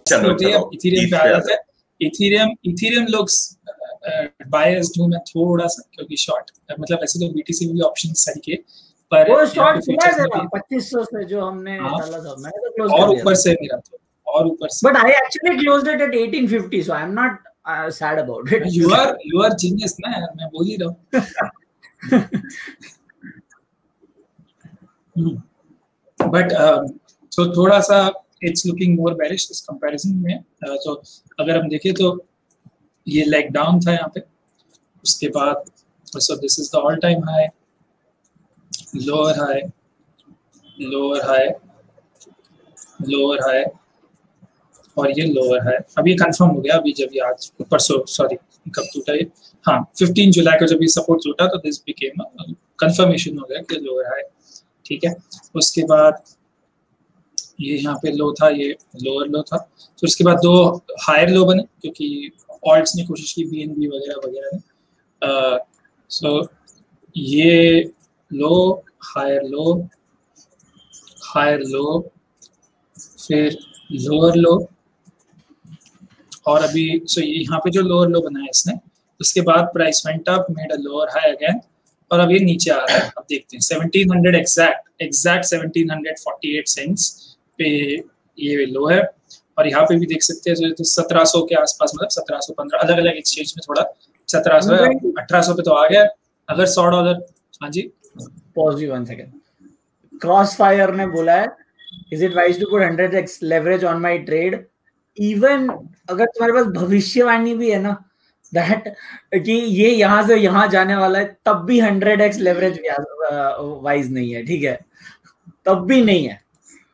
चलो चलो इथेरियम पे आ जाते हैं। इथेरियम looks biased हूँ मैं थोड़ा सा, क्योंकि शॉर्ट मतलब ऐसे तो बीटीसी भी ऑप्शन सही के, पर वो शॉर्ट खुला है 2500 से जो हमने डाला था, मैंने तो क्लोज कर दिया और ऊपर से मेरा तो, और ऊपर से, but I actually closed it at 1850, so I am not sad about it. You are genius ना यार, मैं बोल ही रहा हूँ। बट so थोड़ा सा इट्स लुकिंग मोर बेरिश इस कंपैरिजन में। तो अगर हम देखें तो ये लेग डाउन था यहाँ पे, उसके बाद so this is the all time high, lower high, lower high, lower high, और ये लोअर हाई। अब ये कंफर्म हो गया अभी जब ये आज परसों, सॉरी कब टूटा ये, हाँ 15 जुलाई को जब ये सपोर्ट टूटा तो दिस बिकेम कंफर्मेशन हो गया कि लोअर हाई, ठीक है। उसके बाद ये यहाँ पे लो था, ये लोअर लो था, तो उसके बाद दो हायर लो बने क्योंकि ऑल्ट्स ने कोशिश की, बीएनबी वगैरह वगैरह ने। सो ये लो, हायर लो, हायर लो, फिर लोअर लो, और अभी सो यहाँ पे जो लोअर लो बनाया इसने, उसके बाद price went up, made a lower high again, और अब ये नीचे आ रहा है। अब देखते हैं 1700 एग्जैक्ट 1748 सेंट्स पे ये लो है, और यहाँ पे भी देख सकते हैं 1700 के आसपास, मतलब 1715 अलग अलग एक्सचेंज में थोड़ा 1700 है, 1800 पे तो आ गया। अगर $100, हाँ जी पॉज यू 1 सेकंड, क्रॉसफायर ने बोला है is it wise to put 100x leverage on my trade, even अगर तुम्हारे पास भविष्यवाणी भी है ना दैट कि ये यहाँ से यहाँ जाने वाला है, तब भी 100x लेवरेज वाइज नहीं है, ठीक है, तब भी नहीं है।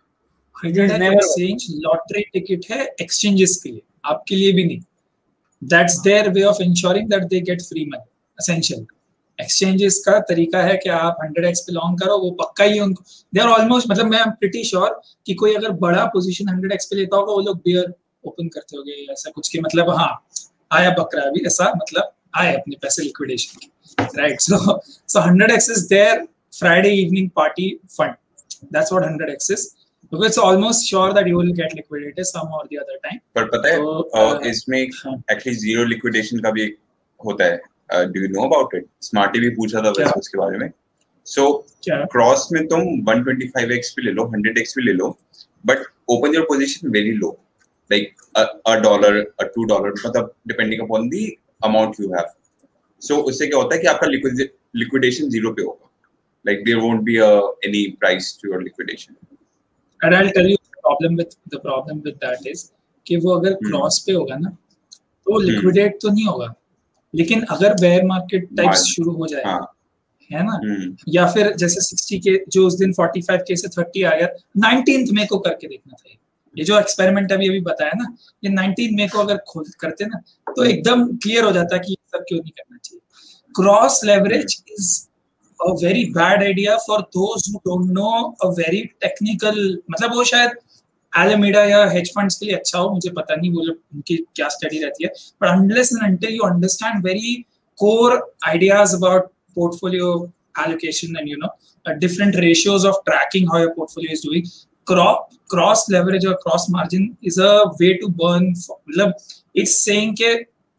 एक्सचेंज लॉटरी टिकट है एक्सचेंजेस के लिए, आपके लिए भी नहीं। That's their way of insuring that they get free money essentially. Exchanges का तरीका है कि आप 100x पे लॉन्ग करो, वो पक्का ही उनको दे आर ऑलमोस्ट, मतलब मैं प्रीटी श्योर कि कोई अगर बड़ा पोजीशन 100x पे लेता होगा वो लोग बियर ओपन करते होंगे ऐसा कुछ के, मतलब हाँ आया बकरा भी ऐसा, मतलब आए अपने पैसे लिक्विडेशन के, right. So 100x is their Friday evening party fund, that's what 100x is, because it's almost sure that you will get liquidated some or the other time. पर पता है तो, इसमें एक्चुअली जीरो लिक्विडेशन का भी होता है, do you know about it? Smarty भी पूछा था वैसे उसके बारे में। सो क्रॉस में तुम 125x पे ले लो, 100x पे ले लो, but open your position very low, like $1 $2, मतलब depending upon the amount you have. So उससे क्या होता है कि आपका लिक्विडेशन जीरो पे होगा, like there won't be any price to your liquidation. And I'll tell you the problem with that is कि वो अगर क्रॉस पे होगा ना तो लिक्विडेट तो नहीं होगा, लेकिन अगर बेयर मार्केट टाइप्स शुरू हो जाए है ना, या फिर जैसे 60 के जो उस दिन 45 के से 30 आ गया, 19 मई को करके देखना था। ये जो एक्सपेरिमेंट अभी बताया ना, ये 19 मई को अगर खोल करते ना तो एकदम क्लियर हो जाता कि ये सब क्यों नहीं करना चाहिए। Cross leverage is a very bad idea for those who don't know a very technical, मतलब वो शायद Alameda या hedge funds के लिए अच्छा हो, मुझे पता नहीं वो लोग उनकी क्या स्टडी रहती है, but unless and until you understand very core ideas about portfolio allocation and you know different ratios of tracking how your portfolio is doing, cross leverage or cross margin is a way to burn, मतलब it's saying के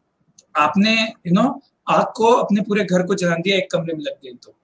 आपने you know आग को अपने पूरे घर को जला दिया, एक कमरे में लग गई तो,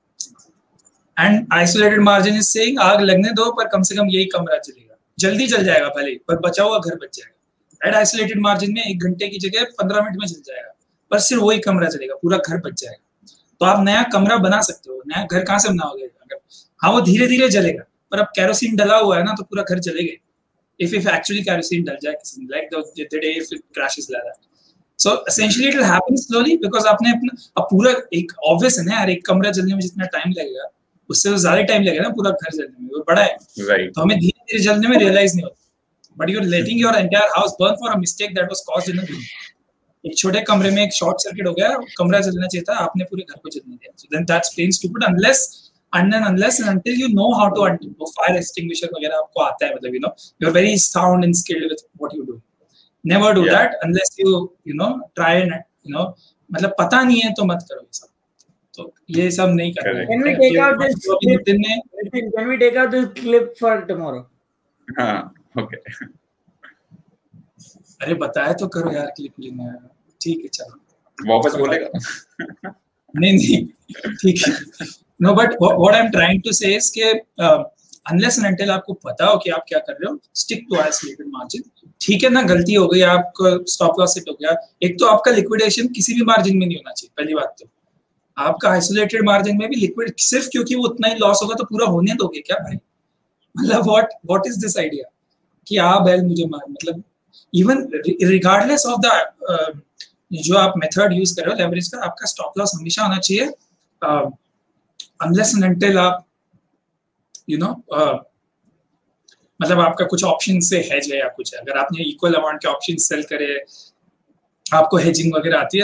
and isolated margin is saying आग लगने दो पर कम से कम यही कमरा जलेगा, जल्दी जल जाएगा भले पर बचा हुआ घर बच जाएगा, राइट। आइसोलेटेड मार्जिन में 1 घंटे की जगह 15 मिनट में जल जाएगा, पर सिर्फ वही कमरा जलेगा, पूरा घर बच जाएगा। तो आप नया कमरा बना सकते हो, नया घर कहाँ से बनाओगे? अगर हाँ वो धीरे धीरे जलेगा, पर अब कैरोसिन डला हुआ है ना तो पूरा घर जलेगा, if actually kerosene डल जाए किसी like the day if it crashes like that. So essentially it will happen slowly because आपने अपना अब पूरा एक obvious है ना यार, एक कमरा जलने में जितना टाइम लगेगा उससे तो ज्यादा टाइम लगेगा ना पूरा घर जलने में, वो बड़ा है right. तो हमें धीरे धीरे जलने में रियलाइज नहीं होता, but you're letting your entire house burn for a mistake that was caused in a room. एक छोटे कमरे में एक शॉर्ट सर्किट हो गया, कमरा जलना चाहिए था, आपने पूरे घर को जलने दिया। So then that's plain stupid unless and until you know how to fire extinguisher वगैरह आपको आता है, मतलब you know you're very sound and skilled with what you do. Never do that unless you know try and you know मतलब पता नहीं है तो मत करो ये सब, तो ये सब नहीं करना है। Can we take out this clip? Can we take out this clip for tomorrow? हाँ, okay. अरे बताया तो करो यार, क्लिप लेना है। ठीक है चलो वापस बोलेगा। नहीं ठीक है। No but what I am trying to say is के अनलेस एंड अनटिल आपको पता हो कि आप क्या कर रहे हो, स्टिक टू आइसोलेटेड मार्जिन। ठीक है ना, गलती हो गई, आपको स्टॉप लॉस सेट हो गया, एक तो आपका लिक्विडेशन किसी भी मार्जिन में नहीं होना चाहिए, पहली बात तो। आपका आइसोलेटेड मार्जिन में भी लिक्विड सिर्फ क्योंकि वो उतना ही लॉस होगा तो पूरा होने दोगे क्या भाई? मतलब व्हाट इज दिस आइडिया कि आप बैल मुझे मार, मतलब इवन रिगार्डलेस ऑफ द जो आप मेथड यूज कर रहे हो लेवरेज का, आपका स्टॉप लॉस हमेशा होना चाहिए अनलेस एंड अनटिल आप मतलब आपका कुछ ऑप्शन से हेज है या कुछ है। अगर आपने इक्वल अमाउंट के ऑप्शन सेल करे, आपको हेजिंग वगैरह आती है,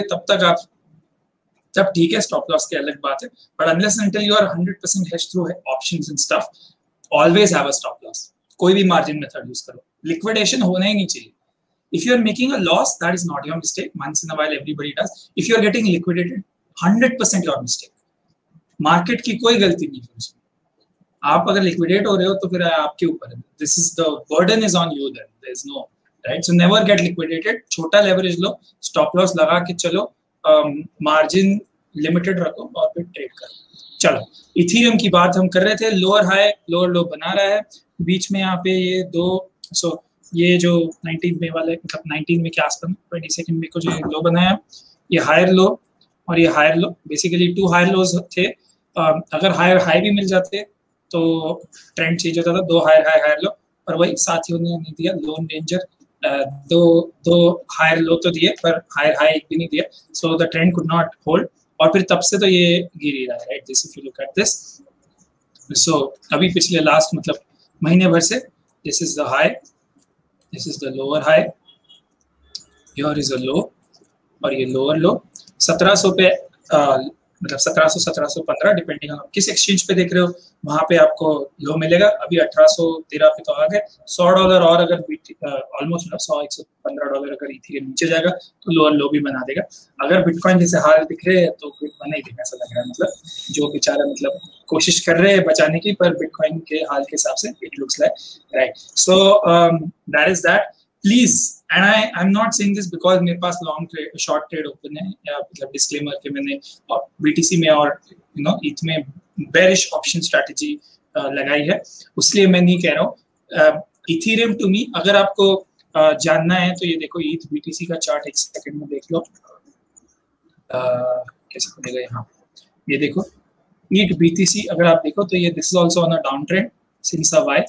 तब ठीक है, स्टॉप लॉस की अलग बात है। But unless until you are 100% hedge through options and stuff, always have a stop loss. कोई भी मार्जिन मेथड यूज करो, लिक्विडेशन होना ही नहीं चाहिए। If you are making a loss, that is not your mistake. Once in a while, everybody does. If you are getting liquidated, 100% your mistake. Market की कोई गलती नहीं है उसमें। आप अगर लिक्विडेट हो रहे हो तो फिर आपके ऊपर है। This is the burden is on you then. There is no right. So never get liquidated. छोटा लेवरेज लो, स्टॉप लॉस लगा के चलो, मार्जिन लिमिटेड रखो और फिर ट्रेड करो। चलो, इथेरियम की बात हम कर रहे थे। लोअर हाई लोअर लो बना रहा है बीच में, यहाँ पे ये दो ये जो 19 मई वाले, मतलब 19 मई के आसपास 22 मई को जो लो बनाया, ये हायर लो और ये higher low, basically 2 higher lows थे। अगर हायर हाई भी मिल जाते तो ट्रेंड चेंज होता था। 2 हायर लो, और वही साथियों ने नहीं दिया, लोन डेंजर दो हायर लो तो दिए पर हायर हाई एक भी नहीं दिया, so the trend could not hold, और फिर तब से तो ये गिर ही रहा है, right? This if you look at this, so अभी पिछले लास्ट मतलब महीने भर से this is the high, this is the lower high, here is a low, और ये lower low 1700 पे, मतलब 1700 1715 डिपेंडिंग on किस एक्सचेंज पे देख रहे हो, वहां पे आपको लो मिलेगा। अभी 1813 पे तो आ गए। $100 और अगर ऑलमोस्ट $100-115 अगर इथेरियम नीचे जाएगा तो लोअर लो भी बना देगा। अगर बिटकॉइन जैसे हाल दिख रहे हैं तो कुछ बना ही देगा ऐसा लग रहा है, मतलब जो बेचारा मतलब कोशिश कर रहे हैं बचाने की, पर बिटकॉइन के हाल के हिसाब से it looks like right. So that is that. Please, and I am not saying this because मेरे पास long trade short trade open है, या मतलब डिस्क्लेमर के मैंने बीटीसी में और ईथ में बेरिश ऑप्शन स्ट्रेटजी लगाई है, उसलिए मैं नहीं कह रहा हूँ। इथेरियम टू मी, अगर आपको जानना है तो ये देखो ईथ बीटीसी का चार्ट, एक सेकंड में देख लो कैसे खुलेगा यहाँ। ये देखो ईथ बीटीसी, अगर आप देखो तो ये this is also on a down trend since a while.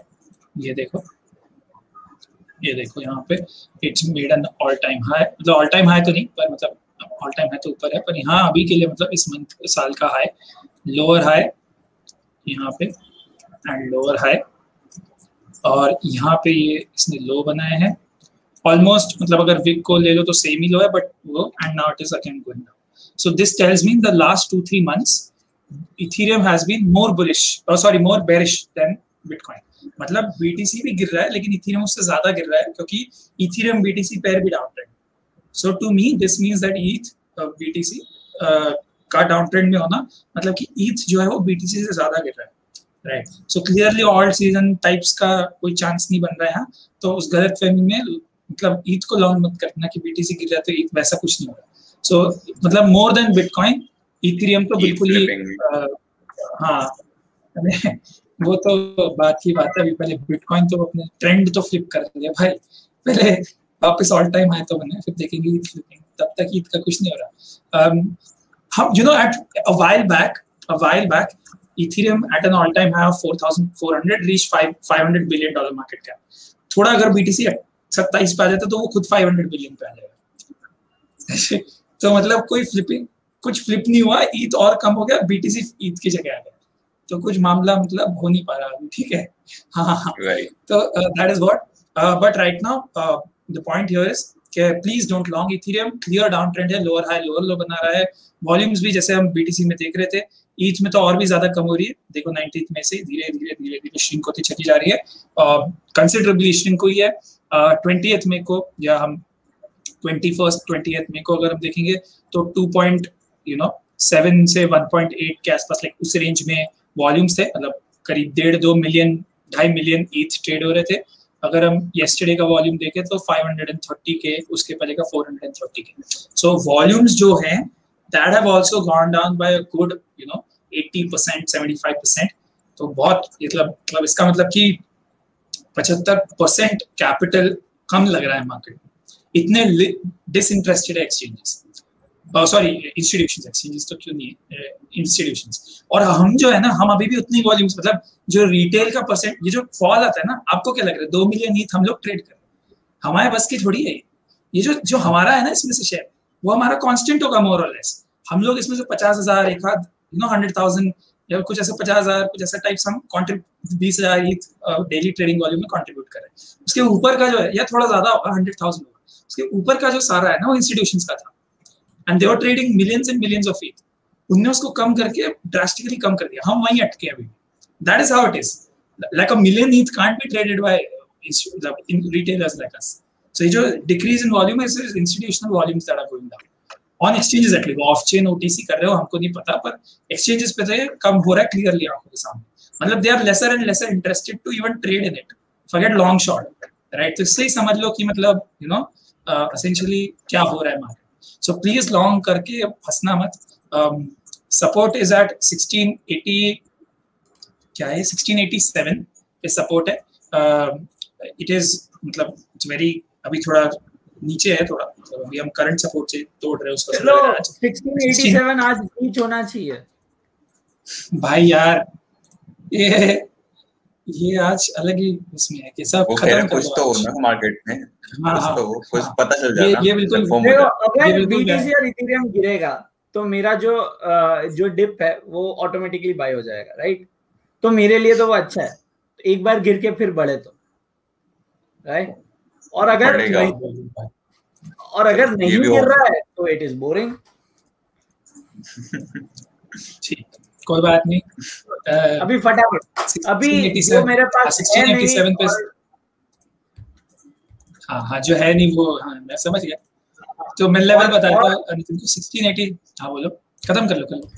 ये देखो यहाँ पे it's made an all time high, मतलब ऑल टाइम हाई तो नहीं पर मतलब ऑल टाइम हाई तो ऊपर है, पर यहाँ अभी के लिए मतलब इस मंथ साल का हाई, लोअर हाई यहाँ पे एंड लोअर हाई, और यहाँ पे ये इसने लो बनाए हैं ऑलमोस्ट, मतलब अगर विक को ले लो तो सेम ही लो है, बट वो and now it is again going down. So this tells me the last 2-3 months Ethereum has been more bullish, more bearish than Bitcoin. मतलब BTC भी गिर रहा है लेकिन Ethereum उससे ज्यादा गिर रहा है, क्योंकि Ethereum BTC पैर भी down trend. So to me this means that ETH BTC का डाउन ट्रेंड में होना मतलब कि ETH जो है वो BTC से ज्यादा गिर रहा है, right? So clearly all season types का कोई चांस नहीं बन रहा है। तो उस गलतफहमी में मतलब ETH को लॉन्ग मत करना कि BTC गिर रहा है तो ETH, वैसा कुछ नहीं हो रहा। सो मतलब मोर देन बिटकॉइन इथेरियम तो बिल्कुल ही हाँ, वो तो बात की बात है। अभी पहले बिटकॉइन तो अपने ट्रेंड तो फ्लिप कर लिया भाई, पहले वापस ऑल टाइम हाई तो बने, फिर देखेंगे ईथ फ्लिपिंग, तब तक ईथ का कुछ नहीं हो रहा। हम at a while back Ethereum at an all time high of 4,400 reached $500 billion market cap. थोड़ा अगर BTC 27 पे आ जाता तो वो खुद 500 बिलियन पे आ जाएगा। तो मतलब कोई फ्लिपिंग कुछ फ्लिप नहीं हुआ, ईथ और कम हो गया, BTC ईथ की जगह आ गया, तो कुछ मामला मतलब हो नहीं पा रहा अभी, ठीक है? हाँ तो that is what, but right now the point here is कि please don't long Ethereum. Clear down trend है, लोअर हाई लोअर लो बना रहा है। वॉल्यूम्स भी जैसे हम BTC में देख रहे थे, ईथ में तो और भी ज्यादा कम हो रही है। देखो 19th में से धीरे धीरे श्रिंक होती चली जा रही है, कंसिडरेबली श्रिंक हुई है। 20th में को या हम 20th में को अगर हम देखेंगे तो 2.7 से 1.8 के आसपास लाइक उस रेंज में वॉल्यूम्स थे, मतलब करीब 1.5 मिलियन ईथ ट्रेड हो रहे थे। अगर हम yesterday का वॉल्यूम देखें तो 530 के, उसके पहले का 430 के. So volumes जो हैं that have also gone down by a good 80%, 75%. तो बहुत मतलब इसका मतलब कि 75% कैपिटल कम लग रहा है मार्केट में. इतने disinterested exchanges, sorry institutions, exchanges तो क्यों नहीं है, इंस्टीट्यूशंस. और हम जो है ना, हम अभी भी उतनी वॉल्यूम्स, मतलब जो रिटेल का परसेंट, ये जो फॉल आता है ना, आपको क्या लग रहा है 2 मिलियन ETH हम लोग ट्रेड कर रहे हैं, हमारे बस की थोड़ी है. ये जो हमारा है ना इसमें से शेयर, वो हमारा कांस्टेंट होगा मोर और लेस. हम लोग इसमें से 50,000, एक आध 100,000 या कुछ ऐसा 50,000 कुछ ऐसा टाइप्स हम 20,000 ETH डेली ट्रेडिंग वॉल्यूम में कंट्रीब्यूट कर रहे हैं. उसके ऊपर का जो है, या थोड़ा ज्यादा होगा 100,000 होगा, उसके ऊपर का जो सारा है ना वो इंस्टीट्यूशंस का था, and they were trading millions and millions of ETH. उन्होंने उसको कम करके ड्रास्टिकली कम कर दिया, हम वहीं अटके अभी. That is how it is. Like a million ETH can't be traded by retailers like us. So ये जो decrease in volume है, is institutional volumes that are going down on exchanges. at least off chain OTC कर रहे हो हमको नहीं पता, पर exchanges पे तो ये कम हो रहा है clearly आंखों के सामने. मतलब they are lesser and lesser interested to even trade in it. Forget long short, right? तो इससे ही समझ लो कि मतलब essentially क्या हो रहा है मार्केट. So please long करके फंसना मत. Support is at 1680, क्या है 1687 पे सपोर्ट है. It is मतलब it's very, अभी थोड़ा नीचे है थोड़ा, मतलब अभी हम करंट सपोर्ट से तोड़ रहे हैं उसको. चलो 1687 आज रीच होना चाहिए भाई यार. ये आज अलग ही उसमें है कि सब खत्म कुछ तो होना मार्केट में. कुछ पता चल जाएगा. ये बिल्कुल, अगर BTC और इथेरियम गिरेगा तो मेरा जो डिप है वो ऑटोमेटिकली बाय हो जाएगा, राइट? तो मेरे लिए तो वो अच्छा है. एक बार गिर के फिर बढ़े तो, राइट? और अगर नहीं गिर रहा है तो इट इज बोरिंग. ठीक, कोई बात नहीं. अभी फटाफट, अभी जो मेरे पास 1687 पे, हाँ जो है नहीं वो, हाँ मैं समझ गया. तो मैं लेवल बताता हूँ तुमको. 1680, हाँ बोलो, खत्म कर लो.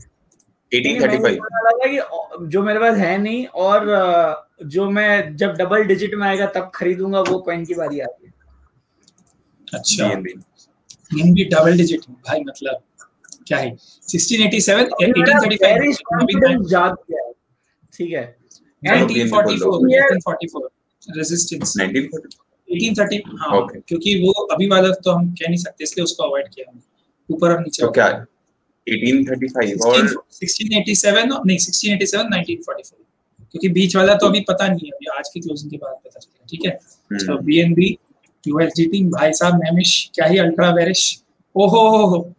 1835 जो मेरे पास है नहीं, और जो मैं जब डबल डिजिट में आएगा तब खरीदूंगा, वो कॉइन की बारी आती है. अच्छा, BNB डबल डिजिट भाई, मतलब क्या है 1687, 1835 जाग गया है. ठीक है, 1944 रेजिस्टेंस 1830. हाँ क्योंकि वो अभी वाला तो हम कह नहीं सकते, इसलिए उसको अवॉइड किया हमने. ऊपर और नीचे तो क्या है 1835 और 1687, नहीं 1687 1944, क्योंकि बीच वाला तो अभी पता नहीं है, अभी आज की क्लोजिंग के बाद पता चलेगा. ठीक है. तो BNB USDT भाई साहब, मैमिश क्या ही अल्ट्रा बेरिश. ओहो